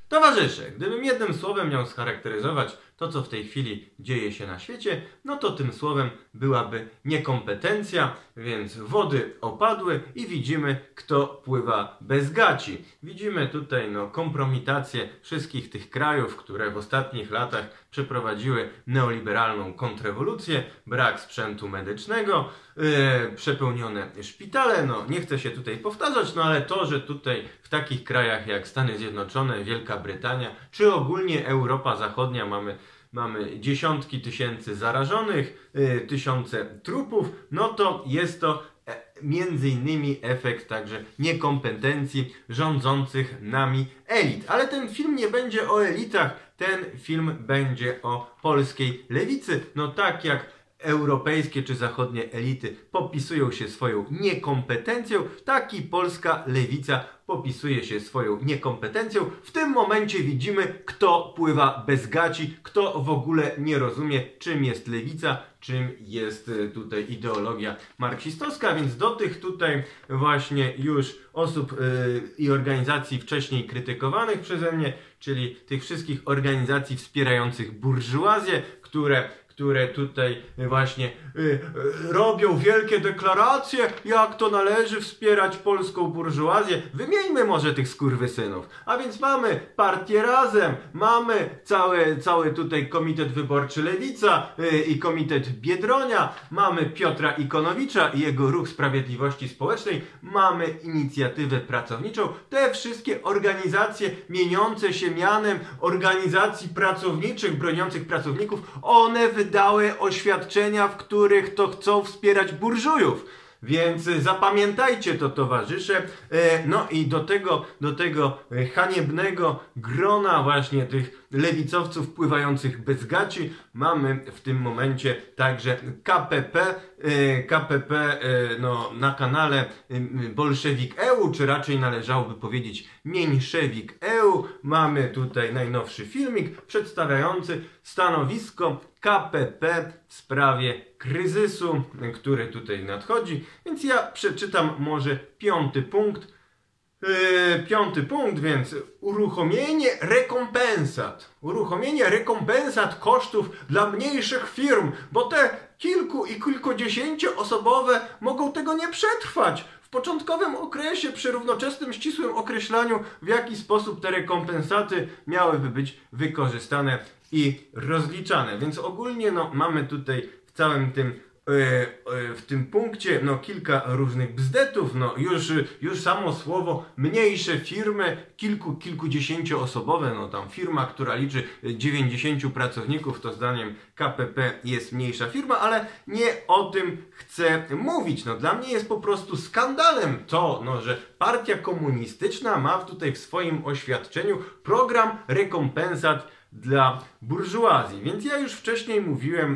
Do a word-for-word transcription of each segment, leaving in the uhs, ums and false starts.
Towarzysze, gdybym jednym słowem miał scharakteryzować to, co w tej chwili dzieje się na świecie, no to tym słowem byłaby niekompetencja, więc wody opadły i widzimy, kto pływa bez gaci. Widzimy tutaj no, kompromitację wszystkich tych krajów, które w ostatnich latach przeprowadziły neoliberalną kontrrewolucję, brak sprzętu medycznego, yy, przepełnione szpitale, no nie chcę się tutaj powtarzać, no ale to, że tutaj w takich krajach jak Stany Zjednoczone, Wielka Brytania, czy ogólnie Europa Zachodnia mamy Mamy dziesiątki tysięcy zarażonych, yy, tysiące trupów, no to jest to e, między innymi efekt także niekompetencji rządzących nami elit. Ale ten film nie będzie o elitach, ten film będzie o polskiej lewicy. No tak jak europejskie czy zachodnie elity popisują się swoją niekompetencją, tak i polska lewica popisuje się swoją niekompetencją. W tym momencie widzimy, kto pływa bez gaci, kto w ogóle nie rozumie, czym jest lewica, czym jest tutaj ideologia marksistowska, więc do tych tutaj właśnie już osób yy, i organizacji wcześniej krytykowanych przeze mnie, czyli tych wszystkich organizacji wspierających burżuazję, które które tutaj właśnie y, y, robią wielkie deklaracje, jak to należy wspierać polską burżuazję. Wymieńmy może tych skurwysynów. A więc mamy partię Razem, mamy cały, cały tutaj Komitet Wyborczy Lewica y, i Komitet Biedronia, mamy Piotra Ikonowicza i jego Ruch Sprawiedliwości Społecznej, mamy Inicjatywę Pracowniczą. Te wszystkie organizacje mieniące się mianem organizacji pracowniczych, broniących pracowników, one wydają dały oświadczenia, w których to chcą wspierać burżujów. Więc zapamiętajcie to, towarzysze. No i do tego, do tego haniebnego grona właśnie tych lewicowców pływających bez gaci mamy w tym momencie także K P P. K P P no, na kanale Bolszewik E U, czy raczej należałoby powiedzieć Mieńszewik E U. Mamy tutaj najnowszy filmik przedstawiający stanowisko K P P w sprawie kryzysu, który tutaj nadchodzi. Więc ja przeczytam może piąty punkt. Yy, piąty punkt, więc uruchomienie rekompensat. Uruchomienie rekompensat kosztów dla mniejszych firm, bo te kilku i kilkudziesięcioosobowe mogą tego nie przetrwać. W początkowym okresie, przy równoczesnym, ścisłym określaniu, w jaki sposób te rekompensaty miałyby być wykorzystane i rozliczane. Więc ogólnie no, mamy tutaj w całym tym w tym punkcie no, kilka różnych bzdetów. No, już, już samo słowo mniejsze firmy, kilku, kilkudziesięcioosobowe, no tam firma, która liczy dziewięćdziesięciu pracowników, to zdaniem K P P jest mniejsza firma, ale nie o tym chcę mówić. No, dla mnie jest po prostu skandalem to, no, że partia komunistyczna ma tutaj w swoim oświadczeniu program rekompensat dla burżuazji. Więc ja już wcześniej mówiłem,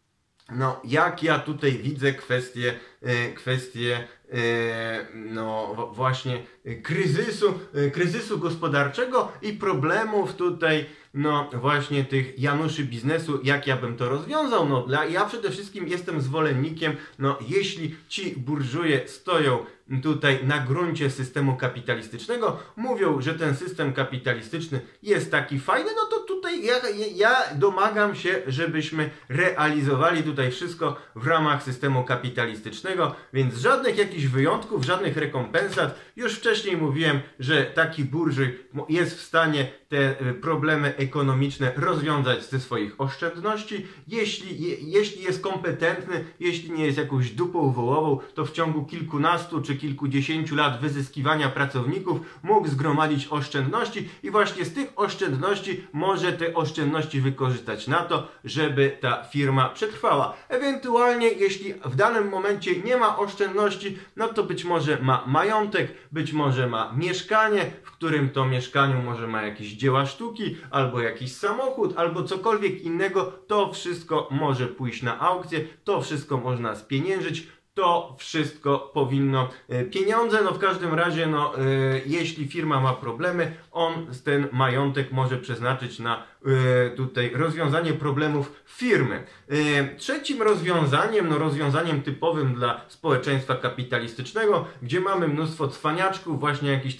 no, jak ja tutaj widzę kwestię, e, kwestię e, no, właśnie kryzysu, e, kryzysu gospodarczego i problemów tutaj, no, właśnie tych Januszy biznesu, jak ja bym to rozwiązał. No, dla, ja przede wszystkim jestem zwolennikiem, no, jeśli ci burżuje stoją tutaj na gruncie systemu kapitalistycznego, mówią, że ten system kapitalistyczny jest taki fajny, no to tutaj ja, ja domagam się, żebyśmy realizowali tutaj wszystko w ramach systemu kapitalistycznego, więc żadnych jakichś wyjątków, żadnych rekompensat. Już wcześniej mówiłem, że taki burżuj jest w stanie te problemy ekonomiczne rozwiązać ze swoich oszczędności. Jeśli, je, jeśli jest kompetentny, jeśli nie jest jakąś dupą wołową, to w ciągu kilkunastu czy kilkudziesięciu lat wyzyskiwania pracowników mógł zgromadzić oszczędności i właśnie z tych oszczędności może te oszczędności wykorzystać na to, żeby ta firma przetrwała. Ewentualnie, jeśli w danym momencie nie ma oszczędności, no to być może ma majątek, być może ma mieszkanie, w którym to mieszkaniu może ma jakieś dzieła sztuki, albo jakiś samochód, albo cokolwiek innego. To wszystko może pójść na aukcję, to wszystko można spieniężyć. To wszystko powinno, pieniądze, no w każdym razie, no y, jeśli firma ma problemy, on ten majątek może przeznaczyć na y, tutaj rozwiązanie problemów firmy. Y, trzecim rozwiązaniem, no rozwiązaniem typowym dla społeczeństwa kapitalistycznego, gdzie mamy mnóstwo cwaniaczków, właśnie jakichś takich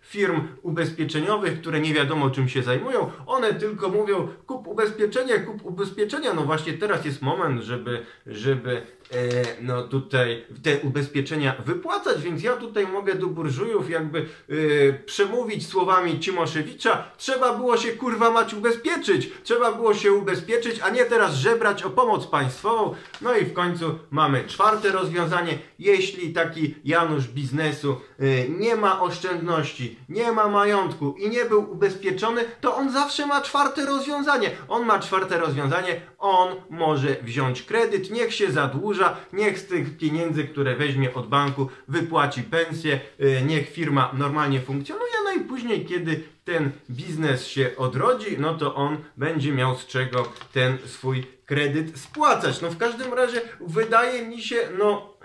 firm ubezpieczeniowych, które nie wiadomo czym się zajmują. One tylko mówią kup ubezpieczenie, kup ubezpieczenia. No właśnie teraz jest moment, żeby, żeby e, no tutaj te ubezpieczenia wypłacać, więc ja tutaj mogę do burżujów jakby e, przemówić słowami Cimoszewicza. Trzeba było się kurwa mać ubezpieczyć. Trzeba było się ubezpieczyć, a nie teraz żebrać o pomoc państwową. No i w końcu mamy czwarte rozwiązanie. Jeśli taki Janusz biznesu y, nie ma oszczędności, nie ma majątku i nie był ubezpieczony, to on zawsze ma czwarte rozwiązanie. On ma czwarte rozwiązanie, on może wziąć kredyt, niech się zadłuża, niech z tych pieniędzy, które weźmie od banku, wypłaci pensję, y, niech firma normalnie funkcjonuje, no i później, kiedy ten biznes się odrodzi, no to on będzie miał z czego ten swój kredyt spłacać. No w każdym razie wydaje mi się, no...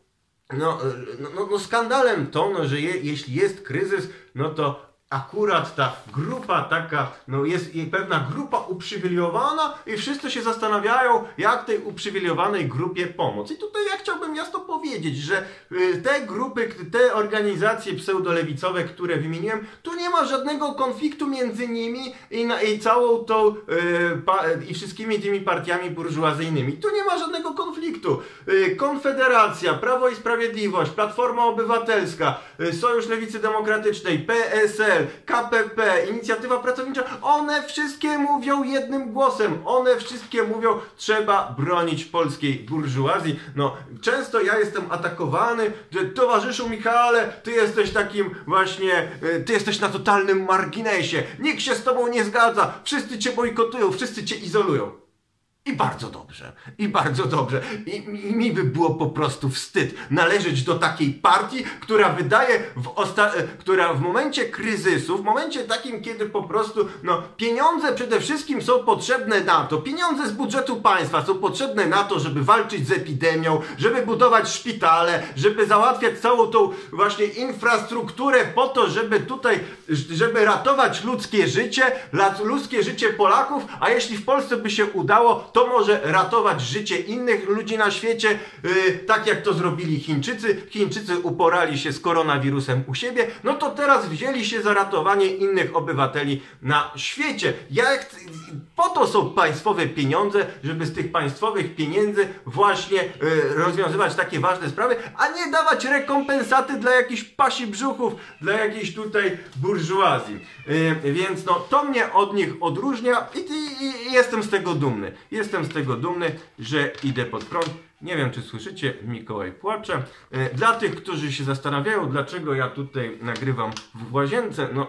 No, no, no skandalem to, no, że je, jeśli jest kryzys, no to akurat ta grupa taka, no jest pewna grupa uprzywilejowana i wszyscy się zastanawiają, jak tej uprzywilejowanej grupie pomóc. I tutaj ja chciałbym jasno powiedzieć, że te grupy, te organizacje pseudolewicowe, które wymieniłem, tu nie ma żadnego konfliktu między nimi i, na, i całą tą yy, pa, i wszystkimi tymi partiami burżuazyjnymi. Tu nie ma żadnego konfliktu. Yy, Konfederacja, Prawo i Sprawiedliwość, Platforma Obywatelska, yy, Sojusz Lewicy Demokratycznej, P S L, K P P, Inicjatywa Pracownicza, one wszystkie mówią jednym głosem, one wszystkie mówią, trzeba bronić polskiej burżuazji. No, często ja jestem atakowany, że towarzyszu Michale, ty jesteś takim właśnie, ty jesteś na totalnym marginesie, nikt się z tobą nie zgadza, wszyscy cię bojkotują, wszyscy cię izolują. I bardzo dobrze, i bardzo dobrze. I, i mi by było po prostu wstyd należeć do takiej partii, która wydaje w osta która w momencie kryzysu, w momencie takim, kiedy po prostu no, pieniądze przede wszystkim są potrzebne na to, pieniądze z budżetu państwa są potrzebne na to, żeby walczyć z epidemią, żeby budować szpitale, żeby załatwiać całą tą właśnie infrastrukturę po to, żeby tutaj, żeby ratować ludzkie życie, ludzkie życie Polaków, a jeśli w Polsce by się udało, to może ratować życie innych ludzi na świecie, yy, tak jak to zrobili Chińczycy. Chińczycy uporali się z koronawirusem u siebie, no to teraz wzięli się za ratowanie innych obywateli na świecie. Jak, po to są państwowe pieniądze, żeby z tych państwowych pieniędzy właśnie yy, rozwiązywać takie ważne sprawy, a nie dawać rekompensaty dla jakichś pasi brzuchów, dla jakiejś tutaj burżuazji. Yy, więc no, to mnie od nich odróżnia i, i, i jestem z tego dumny. Jestem z tego dumny, że idę pod prąd. Nie wiem, czy słyszycie, Mikołaj płacze. Dla tych, którzy się zastanawiają, dlaczego ja tutaj nagrywam w łazience, no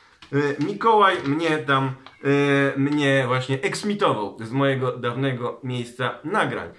Mikołaj mnie tam, mnie właśnie eksmitował z mojego dawnego miejsca nagrań.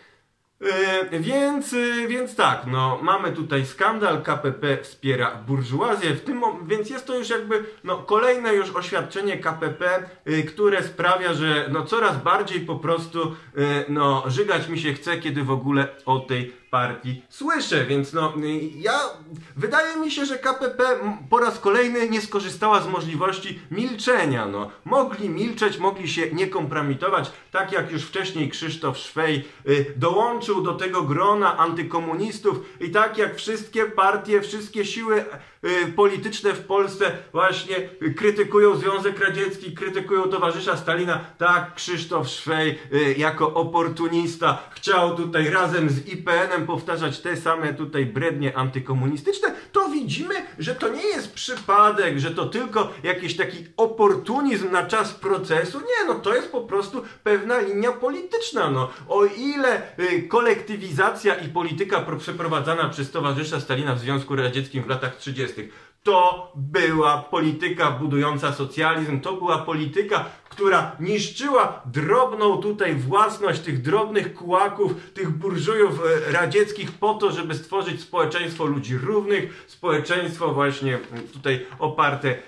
Yy, więc, yy, więc tak, no mamy tutaj skandal, K P P wspiera burżuazję, w tym, więc jest to już jakby no, kolejne już oświadczenie K P P, yy, które sprawia, że no, coraz bardziej po prostu yy, no, żygać mi się chce, kiedy w ogóle o tej partii słyszę, więc no ja, wydaje mi się, że K P P po raz kolejny nie skorzystała z możliwości milczenia, no. Mogli milczeć, mogli się nie kompromitować, tak jak już wcześniej Krzysztof Szwej y, dołączył do tego grona antykomunistów i tak jak wszystkie partie, wszystkie siły y, polityczne w Polsce właśnie y, krytykują Związek Radziecki, krytykują towarzysza Stalina, tak Krzysztof Szwej y, jako oportunista chciał tutaj razem z I P N-em powtarzać te same tutaj brednie antykomunistyczne, to widzimy, że to nie jest przypadek, że to tylko jakiś taki oportunizm na czas procesu. Nie, no to jest po prostu pewna linia polityczna. No. O ile y, kolektywizacja i polityka przeprowadzana przez towarzysza Stalina w Związku Radzieckim w latach trzydziestych to była polityka budująca socjalizm, to była polityka, która niszczyła drobną tutaj własność tych drobnych kułaków, tych burżujów radzieckich po to, żeby stworzyć społeczeństwo ludzi równych, społeczeństwo właśnie tutaj oparte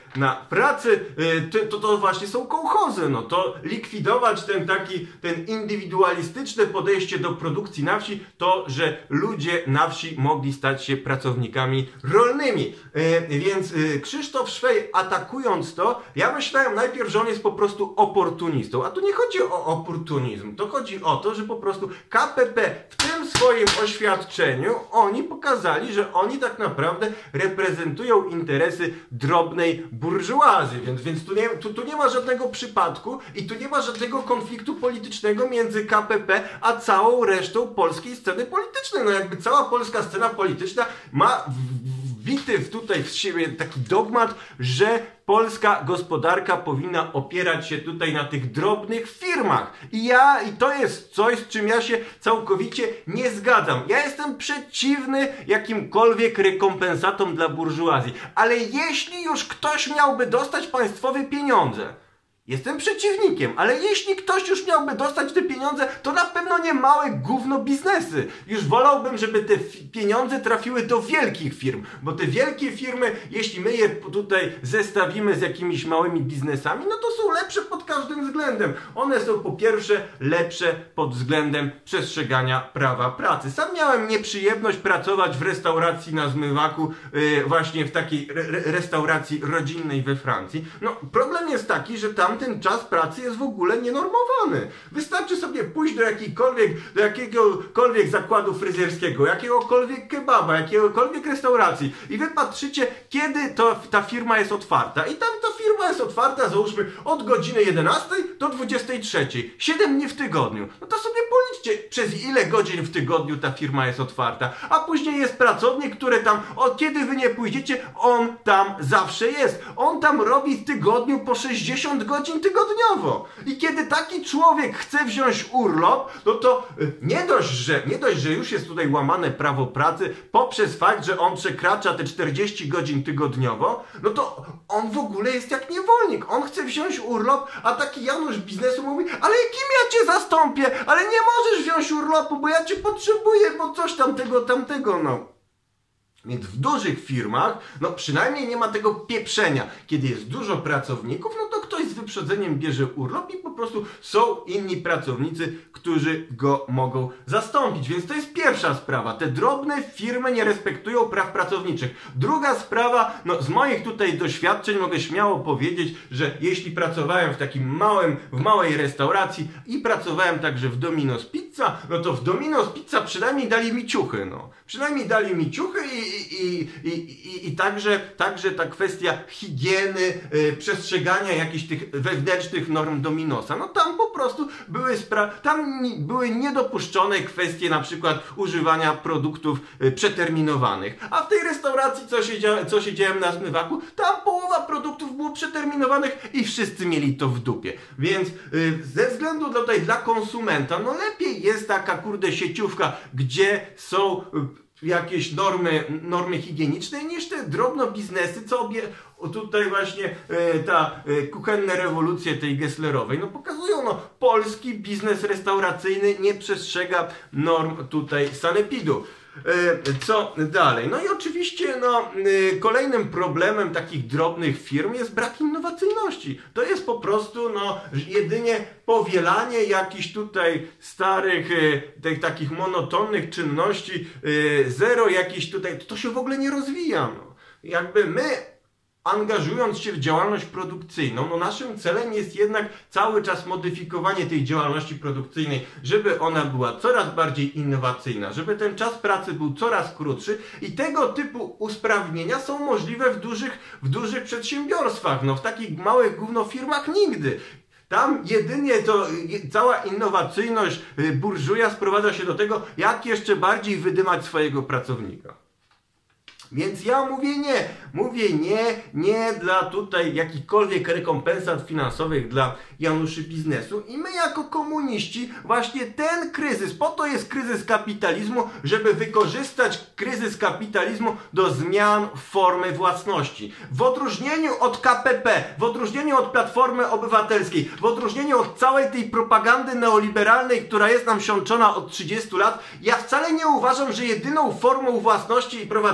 na pracy, to, to właśnie są kołchozy. No to likwidować ten taki, ten indywidualistyczne podejście do produkcji na wsi, to, że ludzie na wsi mogli stać się pracownikami rolnymi. Więc Krzysztof Szwej, atakując to, ja myślałem najpierw, że on jest po prostu oportunistą. A tu nie chodzi o oportunizm. To chodzi o to, że po prostu K P P w tym swoim oświadczeniu oni pokazali, że oni tak naprawdę reprezentują interesy drobnej burżuazji. Więc, więc tu, nie, tu, tu nie ma żadnego przypadku i tu nie ma żadnego konfliktu politycznego między K P P a całą resztą polskiej sceny politycznej. No jakby cała polska scena polityczna ma wbity w tutaj w siebie taki dogmat, że polska gospodarka powinna opierać się tutaj na tych drobnych firmach. I ja, i to jest coś, z czym ja się całkowicie nie zgadzam. Ja jestem przeciwny jakimkolwiek rekompensatom dla burżuazji. Ale jeśli już ktoś miałby dostać państwowe pieniądze, jestem przeciwnikiem, ale jeśli ktoś już miałby dostać te pieniądze, to na pewno nie małe gówno biznesy. Już wolałbym, żeby te pieniądze trafiły do wielkich firm, bo te wielkie firmy, jeśli my je tutaj zestawimy z jakimiś małymi biznesami, no to są lepsze pod każdym względem. One są po pierwsze lepsze pod względem przestrzegania prawa pracy. Sam miałem nieprzyjemność pracować w restauracji na Zmywaku, yy, właśnie w takiej re restauracji rodzinnej we Francji. No problem jest taki, że tam ten czas pracy jest w ogóle nienormowany. Wystarczy sobie pójść do jakiejkolwiek, do jakiegokolwiek zakładu fryzjerskiego, jakiegokolwiek kebaba, jakiegokolwiek restauracji i wy patrzycie, kiedy to ta firma jest otwarta. I tam ta firma jest otwarta, załóżmy, od godziny jedenastej do dwudziestej trzeciej. siedem dni w tygodniu. No to sobie policzcie, przez ile godzin w tygodniu ta firma jest otwarta. A później jest pracownik, który tam, od kiedy wy nie pójdziecie, on tam zawsze jest. On tam robi w tygodniu po sześćdziesiąt godzin tygodniowo. I kiedy taki człowiek chce wziąć urlop, no to nie dość, że, nie dość, że już jest tutaj łamane prawo pracy poprzez fakt, że on przekracza te czterdzieści godzin tygodniowo, no to on w ogóle jest jak niewolnik. On chce wziąć urlop, a taki Janusz biznesu mówi, ale kim ja cię zastąpię? Ale nie możesz wziąć urlopu, bo ja cię potrzebuję, bo coś tamtego, tamtego, no. Więc w dużych firmach, no przynajmniej nie ma tego pieprzenia. Kiedy jest dużo pracowników, no to ktoś z wyprzedzeniem bierze urlop i po prostu są inni pracownicy, którzy go mogą zastąpić. Więc to jest pierwsza sprawa. Te drobne firmy nie respektują praw pracowniczych. Druga sprawa, no z moich tutaj doświadczeń mogę śmiało powiedzieć, że jeśli pracowałem w takim małym, w małej restauracji i pracowałem także w Domino's Pizza, no to w Domino's Pizza przynajmniej dali mi ciuchy, no. Przynajmniej dali mi ciuchy i I, i, i, i także, także ta kwestia higieny, yy, przestrzegania jakichś tych wewnętrznych norm Dominosa, no tam po prostu były spra- tam były niedopuszczone kwestie na przykład używania produktów yy, przeterminowanych. A w tej restauracji, co się, dzia- co się dzieje na Zmywaku, tam połowa produktów było przeterminowanych i wszyscy mieli to w dupie. Więc yy, ze względu tutaj dla konsumenta, no lepiej jest taka kurde sieciówka, gdzie są yy, jakieś normy, normy higieniczne niż te drobnobiznesy, co obie, tutaj właśnie e, ta e, kuchenne rewolucje tej Gesslerowej, no pokazują, no polski biznes restauracyjny nie przestrzega norm tutaj sanepidu. Co dalej? No i oczywiście no, kolejnym problemem takich drobnych firm jest brak innowacyjności. To jest po prostu no, jedynie powielanie jakichś tutaj starych, tych takich monotonnych czynności, zero jakichś tutaj, to się w ogóle nie rozwija. No. Jakby my angażując się w działalność produkcyjną, no naszym celem jest jednak cały czas modyfikowanie tej działalności produkcyjnej, żeby ona była coraz bardziej innowacyjna, żeby ten czas pracy był coraz krótszy i tego typu usprawnienia są możliwe w dużych, w dużych przedsiębiorstwach, no w takich małych gównofirmach nigdy. Tam jedynie to cała innowacyjność burżuja sprowadza się do tego, jak jeszcze bardziej wydymać swojego pracownika. Więc ja mówię nie, mówię nie, nie dla tutaj jakichkolwiek rekompensat finansowych dla Januszy biznesu i my jako komuniści właśnie ten kryzys, po to jest kryzys kapitalizmu, żeby wykorzystać kryzys kapitalizmu do zmian formy własności. W odróżnieniu od K P P, w odróżnieniu od Platformy Obywatelskiej, w odróżnieniu od całej tej propagandy neoliberalnej, która jest nam siączona od trzydziestu lat, ja wcale nie uważam, że jedyną formą własności i prowadzenia działalności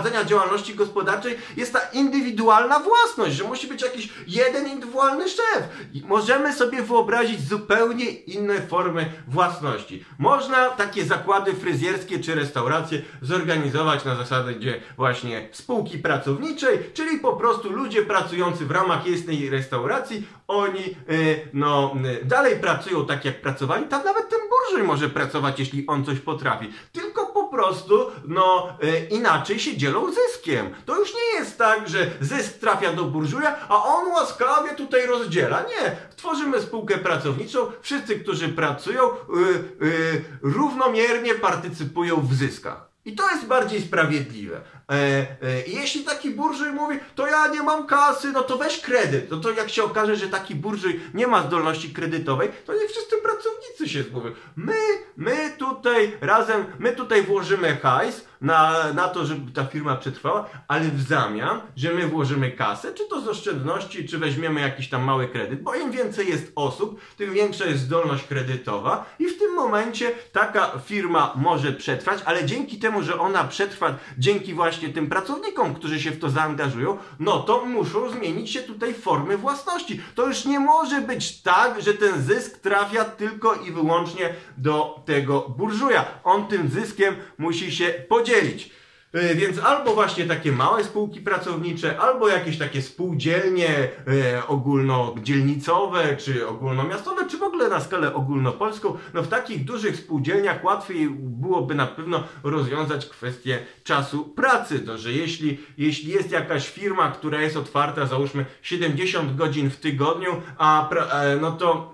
działalności gospodarczej jest ta indywidualna własność, że musi być jakiś jeden indywidualny szef. I możemy sobie wyobrazić zupełnie inne formy własności. Można takie zakłady fryzjerskie czy restauracje zorganizować na zasadzie właśnie spółki pracowniczej, czyli po prostu ludzie pracujący w ramach jednej restauracji, oni yy, no, yy, dalej pracują tak jak pracowali, tam nawet ten burżuj może pracować, jeśli on coś potrafi. Tylko po prostu no, yy, inaczej się dzielą zyskiem. To już nie jest tak, że zysk trafia do burżuja, a on łaskawie tutaj rozdziela. Nie. Tworzymy spółkę pracowniczą, wszyscy, którzy pracują, yy, yy, równomiernie partycypują w zyskach. I to jest bardziej sprawiedliwe. E, e, jeśli taki burżuj mówi, to ja nie mam kasy, no to weź kredyt. No to jak się okaże, że taki burżuj nie ma zdolności kredytowej, to nie wszyscy pracownicy się zgubią. My, my tutaj razem, my tutaj włożymy hajs na, na to, żeby ta firma przetrwała, ale w zamian, że my włożymy kasę, czy to z oszczędności, czy weźmiemy jakiś tam mały kredyt, bo im więcej jest osób, tym większa jest zdolność kredytowa i w tym momencie taka firma może przetrwać, ale dzięki temu, że ona przetrwa, dzięki właśnie tym pracownikom, którzy się w to zaangażują, no to muszą zmienić się tutaj formy własności. To już nie może być tak, że ten zysk trafia tylko i wyłącznie do tego burżuja. On tym zyskiem musi się podzielić. Więc albo właśnie takie małe spółki pracownicze, albo jakieś takie spółdzielnie e, ogólnodzielnicowe, czy ogólnomiastowe, czy w ogóle na skalę ogólnopolską. No w takich dużych spółdzielniach łatwiej byłoby na pewno rozwiązać kwestię czasu pracy. To, że jeśli, jeśli jest jakaś firma, która jest otwarta, załóżmy siedemdziesiąt godzin w tygodniu, a pra, e, no to...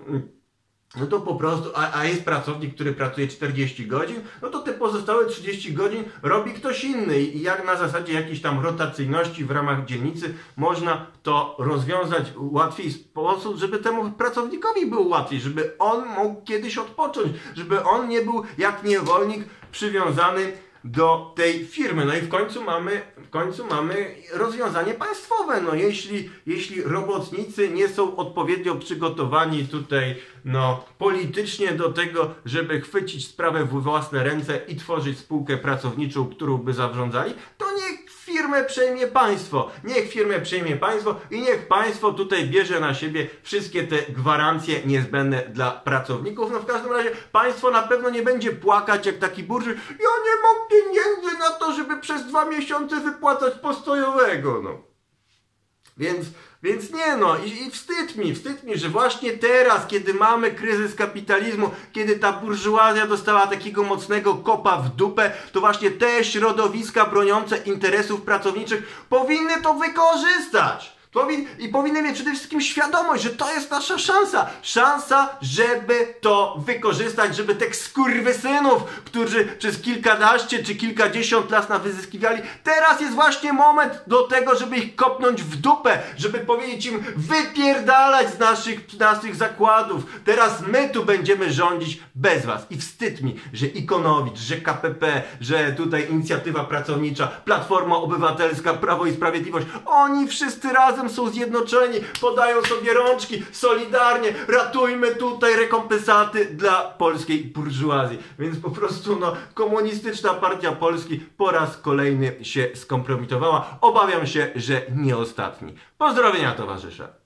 No to po prostu, a, a jest pracownik, który pracuje czterdzieści godzin, no to te pozostałe trzydzieści godzin robi ktoś inny i jak na zasadzie jakiejś tam rotacyjności w ramach dzielnicy można to rozwiązać łatwiej w sposób, żeby temu pracownikowi było łatwiej, żeby on mógł kiedyś odpocząć, żeby on nie był jak niewolnik przywiązany do tej firmy. No i w końcu mamy, w końcu mamy rozwiązanie państwowe. No jeśli, jeśli robotnicy nie są odpowiednio przygotowani tutaj no, politycznie do tego, żeby chwycić sprawę w własne ręce i tworzyć spółkę pracowniczą, którą by zarządzali, to niech firmę przejmie państwo. Niech firmę przejmie państwo i niech państwo tutaj bierze na siebie wszystkie te gwarancje niezbędne dla pracowników. No w każdym razie państwo na pewno nie będzie płakać jak taki burżuj. Ja nie mam pieniędzy na to, żeby przez dwa miesiące wypłacać postojowego. No. Więc, więc nie no, i, i wstyd mi, wstyd mi, że właśnie teraz, kiedy mamy kryzys kapitalizmu, kiedy ta burżuazja dostała takiego mocnego kopa w dupę, to właśnie te środowiska broniące interesów pracowniczych powinny to wykorzystać. Powin I powinny mieć przede wszystkim świadomość, że to jest nasza szansa. Szansa, żeby to wykorzystać, żeby tych skurwysynów, którzy przez kilkanaście czy kilkadziesiąt lat nas wyzyskiwali, teraz jest właśnie moment do tego, żeby ich kopnąć w dupę, żeby powiedzieć im wypierdalać z naszych, z naszych zakładów. Teraz my tu będziemy rządzić bez was. I wstyd mi, że Ikonowicz, że K P P, że tutaj Inicjatywa Pracownicza, Platforma Obywatelska, Prawo i Sprawiedliwość, oni wszyscy razem są zjednoczeni, podają sobie rączki, solidarnie, ratujmy tutaj rekompensaty dla polskiej burżuazji. Więc po prostu no, Komunistyczna Partia Polski po raz kolejny się skompromitowała. Obawiam się, że nie ostatni. Pozdrowienia towarzysze.